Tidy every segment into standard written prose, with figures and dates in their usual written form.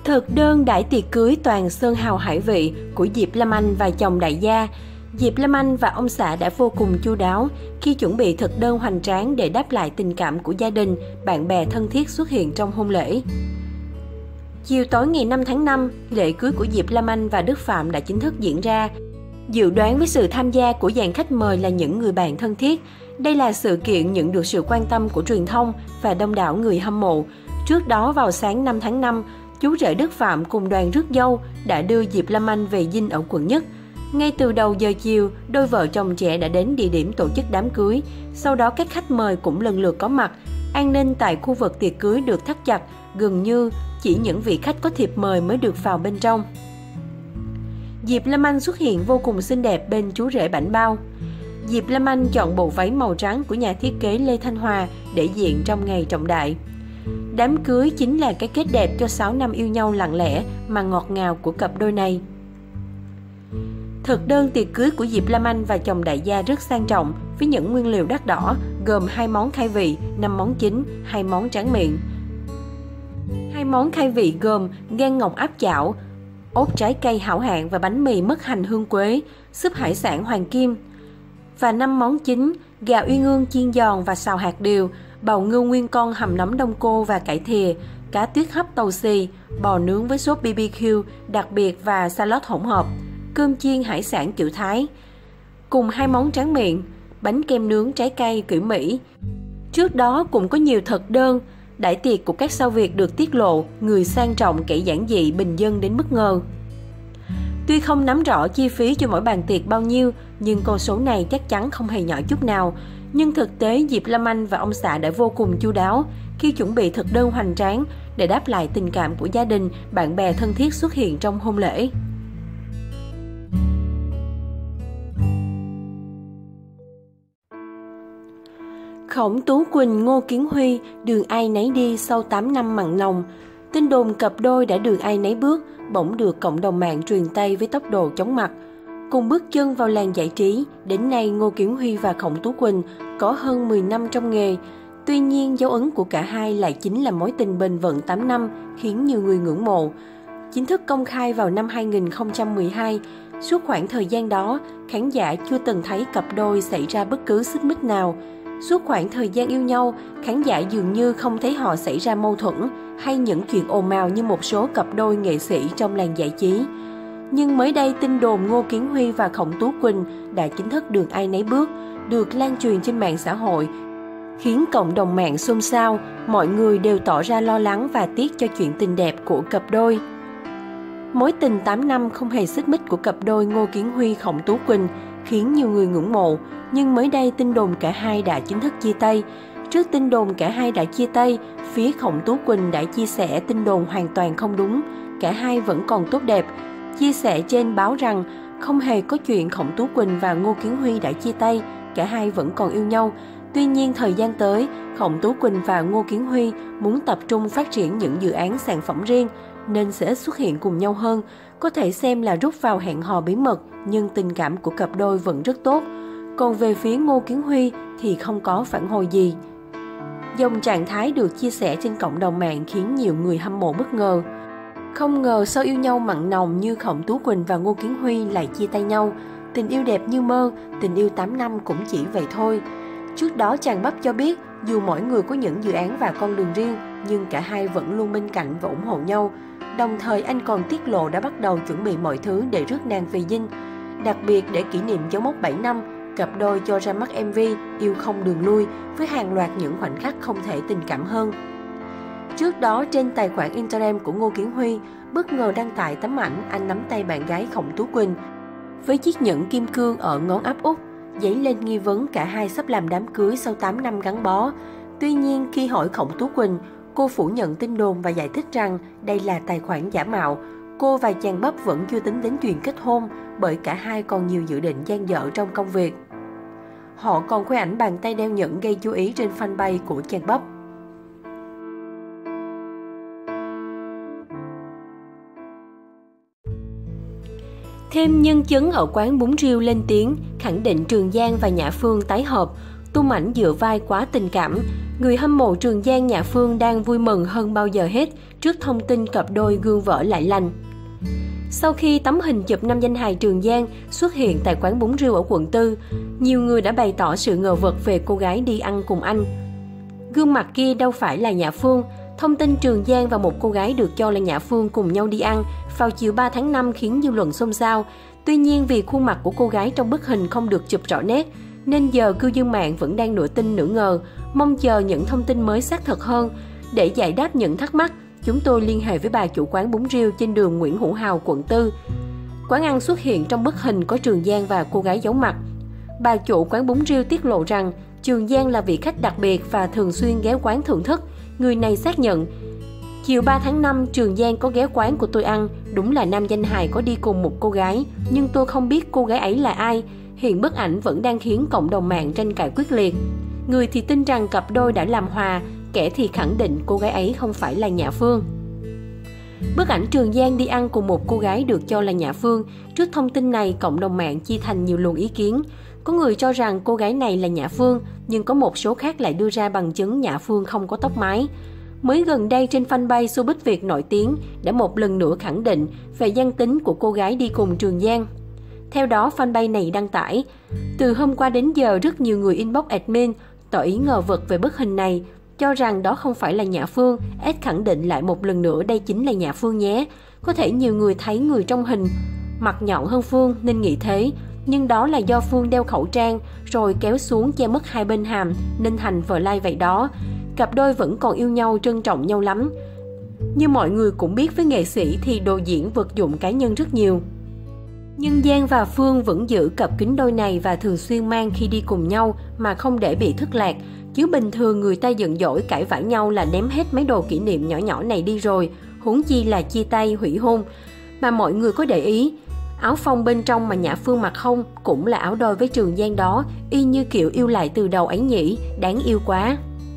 Thực đơn đãi tiệc cưới toàn sơn hào hải vị của Diệp Lâm Anh và chồng đại gia. Diệp Lâm Anh và ông xã đã vô cùng chu đáo khi chuẩn bị thực đơn hoành tráng để đáp lại tình cảm của gia đình, bạn bè thân thiết xuất hiện trong hôn lễ. Chiều tối ngày 5 tháng 5, lễ cưới của Diệp Lâm Anh và Đức Phạm đã chính thức diễn ra. Dự đoán với sự tham gia của dàn khách mời là những người bạn thân thiết, đây là sự kiện nhận được sự quan tâm của truyền thông và đông đảo người hâm mộ. Trước đó vào sáng 5 tháng 5, chú rể Đức Phạm cùng đoàn rước dâu đã đưa Diệp Lâm Anh về dinh ở quận Nhất. Ngay từ đầu giờ chiều, đôi vợ chồng trẻ đã đến địa điểm tổ chức đám cưới. Sau đó các khách mời cũng lần lượt có mặt. An ninh tại khu vực tiệc cưới được thắt chặt, gần như chỉ những vị khách có thiệp mời mới được vào bên trong. Diệp Lâm Anh xuất hiện vô cùng xinh đẹp bên chú rể bảnh bao. Diệp Lâm Anh chọn bộ váy màu trắng của nhà thiết kế Lê Thanh Hòa để diện trong ngày trọng đại. Đám cưới chính là cái kết đẹp cho 6 năm yêu nhau lặng lẽ mà ngọt ngào của cặp đôi này. Thực đơn tiệc cưới của Diệp Lâm Anh và chồng đại gia rất sang trọng với những nguyên liệu đắt đỏ gồm 2 món khai vị, 5 món chính, 2 món tráng miệng. 2 món khai vị gồm gan ngọc áp chảo, ốp trái cây hảo hạng và bánh mì mứt hành hương quế, súp hải sản hoàng kim. Và 5 món chính, gà uyên ương chiên giòn và xào hạt điều, bào ngưu nguyên con hầm nấm đông cô và cải thìa, cá tuyết hấp tàu xì, bò nướng với sốt BBQ đặc biệt và salad hỗn hợp, cơm chiên hải sản kiểu Thái. Cùng 2 món tráng miệng, bánh kem nướng trái cây kiểu Mỹ. Trước đó cũng có nhiều thực đơn, đãi tiệc của các sao Việt được tiết lộ, người sang trọng kẻ giản dị bình dân đến bất ngờ. Tuy không nắm rõ chi phí cho mỗi bàn tiệc bao nhiêu, nhưng con số này chắc chắn không hề nhỏ chút nào. Nhưng thực tế Diệp Lâm Anh và ông xã đã vô cùng chu đáo khi chuẩn bị thực đơn hoành tráng để đáp lại tình cảm của gia đình, bạn bè thân thiết xuất hiện trong hôn lễ. Khổng Tú Quỳnh, Ngô Kiến Huy, đường ai nấy đi sau 8 năm mặn nồng. Tin đồn cặp đôi đã đường ai nấy bước, bỗng được cộng đồng mạng truyền tay với tốc độ chóng mặt. Cùng bước chân vào làng giải trí, đến nay Ngô Kiến Huy và Khổng Tú Quỳnh có hơn 10 năm trong nghề. Tuy nhiên, dấu ấn của cả hai lại chính là mối tình bền vững 8 năm, khiến nhiều người ngưỡng mộ. Chính thức công khai vào năm 2012, suốt khoảng thời gian đó, khán giả chưa từng thấy cặp đôi xảy ra bất cứ xích mích nào. Suốt khoảng thời gian yêu nhau, khán giả dường như không thấy họ xảy ra mâu thuẫn hay những chuyện ồn ào như một số cặp đôi nghệ sĩ trong làng giải trí. Nhưng mới đây tin đồn Ngô Kiến Huy và Khổng Tú Quỳnh đã chính thức đường ai nấy bước, được lan truyền trên mạng xã hội, khiến cộng đồng mạng xôn xao, mọi người đều tỏ ra lo lắng và tiếc cho chuyện tình đẹp của cặp đôi. Mối tình 8 năm không hề xích mích của cặp đôi Ngô Kiến Huy Khổng Tú Quỳnh khiến nhiều người ngưỡng mộ, nhưng mới đây tin đồn cả hai đã chính thức chia tay. Trước tin đồn cả hai đã chia tay, phía Khổng Tú Quỳnh đã chia sẻ tin đồn hoàn toàn không đúng, cả hai vẫn còn tốt đẹp. Chia sẻ trên báo rằng không hề có chuyện Khổng Tú Quỳnh và Ngô Kiến Huy đã chia tay, cả hai vẫn còn yêu nhau. Tuy nhiên thời gian tới, Khổng Tú Quỳnh và Ngô Kiến Huy muốn tập trung phát triển những dự án sản phẩm riêng nên sẽ ít xuất hiện cùng nhau hơn, có thể xem là rút vào hẹn hò bí mật, nhưng tình cảm của cặp đôi vẫn rất tốt. Còn về phía Ngô Kiến Huy thì không có phản hồi gì. Dòng trạng thái được chia sẻ trên cộng đồng mạng khiến nhiều người hâm mộ bất ngờ. Không ngờ sau yêu nhau mặn nồng như Khổng Tú Quỳnh và Ngô Kiến Huy lại chia tay nhau. Tình yêu đẹp như mơ, tình yêu 8 năm cũng chỉ vậy thôi. Trước đó chàng Bắp cho biết dù mỗi người có những dự án và con đường riêng, nhưng cả hai vẫn luôn bên cạnh và ủng hộ nhau. Đồng thời anh còn tiết lộ đã bắt đầu chuẩn bị mọi thứ để rước nàng về dinh. Đặc biệt để kỷ niệm dấu mốc 7 năm, cặp đôi cho ra mắt MV Yêu Không Đường Lui với hàng loạt những khoảnh khắc không thể tình cảm hơn. Trước đó trên tài khoản Instagram của Ngô Kiến Huy bất ngờ đăng tải tấm ảnh anh nắm tay bạn gái Khổng Tú Quỳnh với chiếc nhẫn kim cương ở ngón áp út, dấy lên nghi vấn cả hai sắp làm đám cưới sau 8 năm gắn bó. Tuy nhiên khi hỏi Khổng Tú Quỳnh, cô phủ nhận tin đồn và giải thích rằng đây là tài khoản giả mạo. Cô và chàng Bắp vẫn chưa tính đến chuyện kết hôn bởi cả hai còn nhiều dự định dang dở trong công việc. Họ còn khoe ảnh bàn tay đeo nhẫn gây chú ý trên fanpage của chàng Bắp. Thêm nhân chứng ở quán bún riêu lên tiếng, khẳng định Trường Giang và Nhã Phương tái hợp, tung ảnh dựa vai quá tình cảm. Người hâm mộ Trường Giang Nhã Phương đang vui mừng hơn bao giờ hết trước thông tin cặp đôi gương vỡ lại lành. Sau khi tấm hình chụp nam danh hài Trường Giang xuất hiện tại quán bún riêu ở quận 4, nhiều người đã bày tỏ sự ngờ vực về cô gái đi ăn cùng anh. Gương mặt kia đâu phải là Nhã Phương. Thông tin Trường Giang và một cô gái được cho là Nhã Phương cùng nhau đi ăn vào chiều 3 tháng 5 khiến dư luận xôn xao. Tuy nhiên vì khuôn mặt của cô gái trong bức hình không được chụp rõ nét, nên giờ cư dân mạng vẫn đang nửa tin nửa ngờ, mong chờ những thông tin mới xác thực hơn. Để giải đáp những thắc mắc, chúng tôi liên hệ với bà chủ quán bún riêu trên đường Nguyễn Hữu Hào, quận 4. Quán ăn xuất hiện trong bức hình có Trường Giang và cô gái giấu mặt. Bà chủ quán bún riêu tiết lộ rằng Trường Giang là vị khách đặc biệt và thường xuyên ghé quán thưởng thức. Người này xác nhận, chiều 3 tháng 5, Trường Giang có ghé quán của tôi ăn, đúng là nam danh hài có đi cùng một cô gái, nhưng tôi không biết cô gái ấy là ai. Hiện bức ảnh vẫn đang khiến cộng đồng mạng tranh cãi quyết liệt. Người thì tin rằng cặp đôi đã làm hòa, kẻ thì khẳng định cô gái ấy không phải là Nhã Phương. Bức ảnh Trường Giang đi ăn cùng một cô gái được cho là Nhã Phương. Trước thông tin này, cộng đồng mạng chia thành nhiều luồng ý kiến. Có người cho rằng cô gái này là Nhã Phương, nhưng có một số khác lại đưa ra bằng chứng Nhã Phương không có tóc mái. Mới gần đây trên fanpage Showbiz Việt nổi tiếng đã một lần nữa khẳng định về danh tính của cô gái đi cùng Trường Giang. Theo đó, fanpage này đăng tải, từ hôm qua đến giờ rất nhiều người inbox admin tỏ ý ngờ vực về bức hình này, cho rằng đó không phải là Nhã Phương. S khẳng định lại một lần nữa đây chính là Nhã Phương nhé. Có thể nhiều người thấy người trong hình mặt nhọn hơn Phương nên nghĩ thế, nhưng đó là do Phương đeo khẩu trang rồi kéo xuống che mất hai bên hàm nên thành vờ lai vậy đó. Cặp đôi vẫn còn yêu nhau, trân trọng nhau lắm. Như mọi người cũng biết, với nghệ sĩ thì đồ diễn vật dụng cá nhân rất nhiều. Nhưng Giang và Phương vẫn giữ cặp kính đôi này và thường xuyên mang khi đi cùng nhau mà không để bị thất lạc. Chứ bình thường người ta giận dỗi cãi vã nhau là ném hết mấy đồ kỷ niệm nhỏ nhỏ này đi rồi, huống chi là chia tay, hủy hôn. Mà mọi người có để ý, áo phông bên trong mà Nhã Phương mặc không cũng là áo đôi với Trường Giang đó, y như kiểu yêu lại từ đầu ấy nhỉ, đáng yêu quá.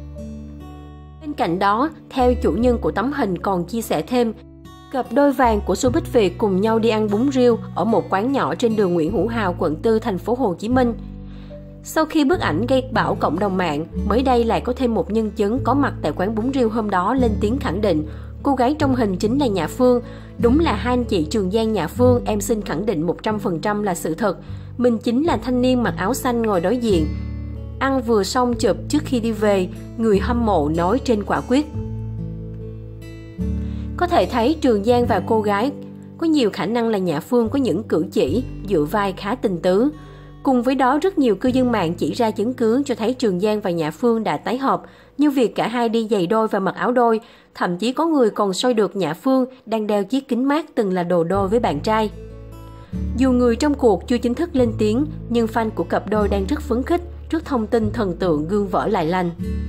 Bên cạnh đó, theo chủ nhân của tấm hình còn chia sẻ thêm, cặp đôi vàng của Showbiz Việt cùng nhau đi ăn bún riêu ở một quán nhỏ trên đường Nguyễn Hữu Hào, quận 4, thành phố Hồ Chí Minh. Sau khi bức ảnh gây bão cộng đồng mạng, mới đây lại có thêm một nhân chứng có mặt tại quán bún riêu hôm đó lên tiếng khẳng định cô gái trong hình chính là Nhã Phương. Đúng là hai anh chị Trường Giang, Nhã Phương, em xin khẳng định 100% là sự thật. Mình chính là thanh niên mặc áo xanh ngồi đối diện. Ăn vừa xong chụp trước khi đi về, người hâm mộ nói trên quả quyết. Có thể thấy Trường Giang và cô gái có nhiều khả năng là Nhã Phương có những cử chỉ dựa vai khá tình tứ. Cùng với đó, rất nhiều cư dân mạng chỉ ra chứng cứ cho thấy Trường Giang và Nhã Phương đã tái hợp, như việc cả hai đi giày đôi và mặc áo đôi. Thậm chí có người còn soi được Nhã Phương đang đeo chiếc kính mát từng là đồ đôi với bạn trai. Dù người trong cuộc chưa chính thức lên tiếng, nhưng fan của cặp đôi đang rất phấn khích trước thông tin thần tượng gương vỡ lại lành.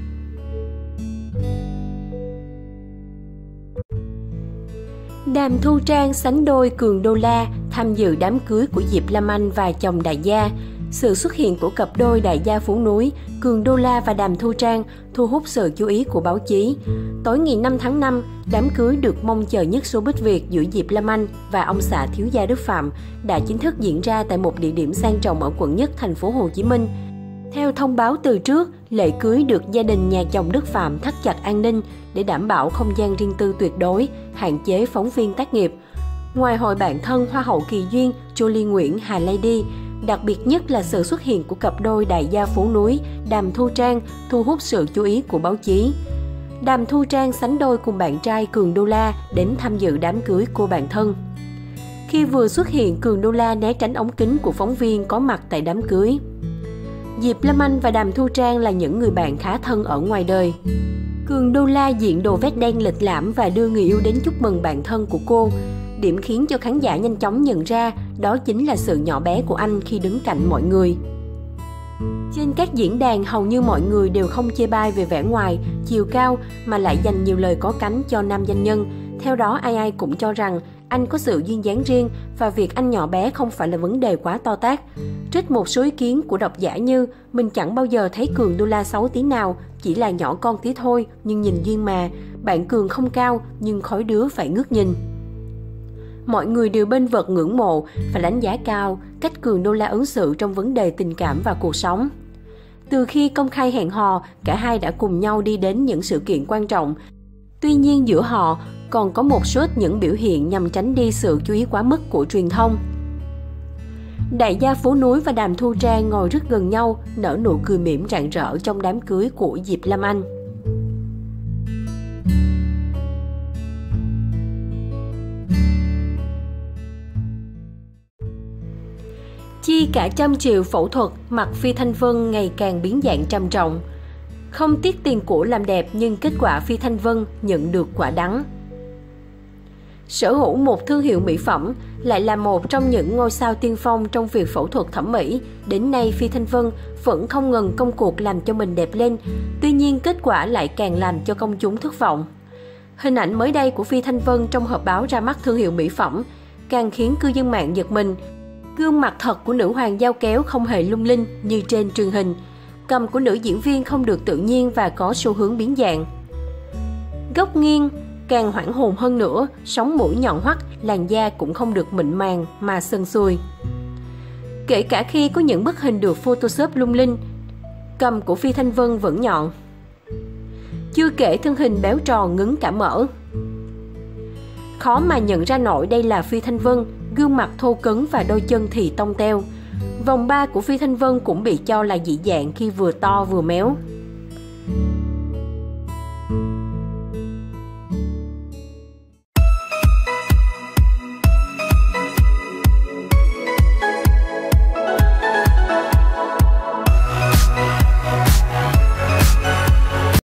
Đàm Thu Trang sánh đôi Cường Đô La tham dự đám cưới của Diệp Lâm Anh và chồng đại gia. Sự xuất hiện của cặp đôi đại gia phố núi Cường Đô La và Đàm Thu Trang thu hút sự chú ý của báo chí. Tối ngày 5 tháng 5, đám cưới được mong chờ nhất Showbiz Việt giữa Diệp Lâm Anh và ông xã thiếu gia Đức Phạm đã chính thức diễn ra tại một địa điểm sang trọng ở quận Nhất, thành phố Hồ Chí Minh. Theo thông báo từ trước, lễ cưới được gia đình nhà chồng Đức Phạm thắt chặt an ninh để đảm bảo không gian riêng tư tuyệt đối, hạn chế phóng viên tác nghiệp. Ngoài hội bạn thân Hoa hậu Kỳ Duyên, Jolie Nguyễn, Hà Lady, đặc biệt nhất là sự xuất hiện của cặp đôi đại gia phố núi Đàm Thu Trang thu hút sự chú ý của báo chí. Đàm Thu Trang sánh đôi cùng bạn trai Cường Đô La đến tham dự đám cưới cô bạn thân. Khi vừa xuất hiện, Cường Đô La né tránh ống kính của phóng viên có mặt tại đám cưới. Diệp Lâm Anh và Đàm Thu Trang là những người bạn khá thân ở ngoài đời. Cường Đô La diện đồ vest đen lịch lãm và đưa người yêu đến chúc mừng bạn thân của cô. Điểm khiến cho khán giả nhanh chóng nhận ra đó chính là sự nhỏ bé của anh khi đứng cạnh mọi người. Trên các diễn đàn, hầu như mọi người đều không chê bai về vẻ ngoài, chiều cao mà lại dành nhiều lời có cánh cho nam doanh nhân. Theo đó, ai ai cũng cho rằng anh có sự duyên dáng riêng và việc anh nhỏ bé không phải là vấn đề quá to tát. Trích một số ý kiến của độc giả như mình chẳng bao giờ thấy Cường Đô La xấu tí nào, chỉ là nhỏ con tí thôi nhưng nhìn duyên mà, bạn Cường không cao nhưng khối đứa phải ngước nhìn. Mọi người đều bênh vực ngưỡng mộ và đánh giá cao cách Cường Đô La ứng xử trong vấn đề tình cảm và cuộc sống. Từ khi công khai hẹn hò, cả hai đã cùng nhau đi đến những sự kiện quan trọng. Tuy nhiên giữa họ còn có một số những biểu hiện nhằm tránh đi sự chú ý quá mức của truyền thông. Đại gia Phú Núi và Đàm Thu Trang ngồi rất gần nhau, nở nụ cười mỉm rạng rỡ trong đám cưới của Diệp Lam Anh. Chi cả 100 triệu phẫu thuật, mặt Phi Thanh Vân ngày càng biến dạng trầm trọng. Không tiếc tiền của làm đẹp nhưng kết quả Phi Thanh Vân nhận được quả đắng. Sở hữu một thương hiệu mỹ phẩm, lại là một trong những ngôi sao tiên phong trong việc phẫu thuật thẩm mỹ. Đến nay Phi Thanh Vân vẫn không ngừng công cuộc làm cho mình đẹp lên, tuy nhiên kết quả lại càng làm cho công chúng thất vọng. Hình ảnh mới đây của Phi Thanh Vân trong họp báo ra mắt thương hiệu mỹ phẩm càng khiến cư dân mạng giật mình. Gương mặt thật của nữ hoàng dao kéo không hề lung linh như trên truyền hình. Cằm của nữ diễn viên không được tự nhiên và có xu hướng biến dạng. Góc nghiêng càng hoảng hồn hơn nữa, sống mũi nhọn hoắt, làn da cũng không được mịn màng mà sần sùi. Kể cả khi có những bức hình được Photoshop lung linh, cằm của Phi Thanh Vân vẫn nhọn. Chưa kể thân hình béo tròn ngấn cả mỡ. Khó mà nhận ra nổi đây là Phi Thanh Vân, gương mặt thô cứng và đôi chân thì tông teo. Vòng 3 của Phi Thanh Vân cũng bị cho là dị dạng khi vừa to vừa méo.